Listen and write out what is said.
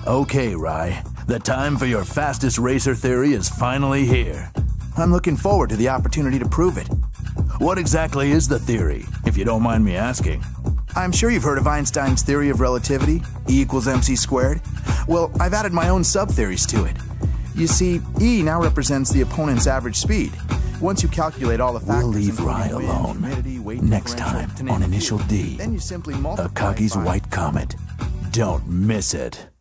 Okay, Rai. The time for your fastest racer theory is finally here. I'm looking forward to the opportunity to prove it. What exactly is the theory, if you don't mind me asking? I'm sure you've heard of Einstein's theory of relativity, E equals mc squared. Well, I've added my own sub-theories to it. You see, E now represents the opponent's average speed. Once you calculate all the factors... We'll leave Rai alone. Next time on Initial D, then you simply multiply Akagi's White Comet. Don't miss it.